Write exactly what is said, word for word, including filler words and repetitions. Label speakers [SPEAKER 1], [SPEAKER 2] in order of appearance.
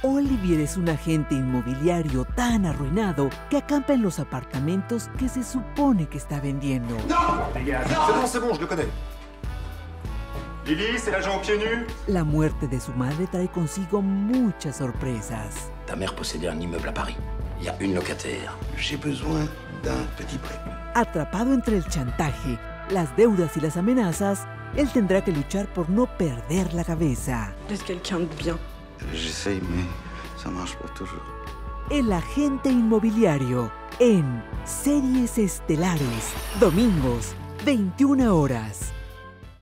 [SPEAKER 1] Olivier es un agente inmobiliario tan arruinado que acampa en los apartamentos que se supone que está vendiendo.
[SPEAKER 2] ¡No! Dégage.
[SPEAKER 3] C'est bon, c'est bon, je le connais.
[SPEAKER 2] Lily, c'est l'agent aux pieds nus.
[SPEAKER 1] La muerte de su madre trae consigo muchas sorpresas.
[SPEAKER 4] Ta mère possédait un immeuble à Paris. Il y a une locataire.
[SPEAKER 3] J'ai besoin d'un petit prêt.
[SPEAKER 1] Atrapado entre el chantaje, las deudas y las amenazas, él tendrá que luchar por no perder la cabeza.
[SPEAKER 5] D'être quelqu'un de bien.
[SPEAKER 3] J'essaye, mais ça marche pas toujours.
[SPEAKER 1] El agente inmobiliario en Series Estelares, domingos, veintiuna horas.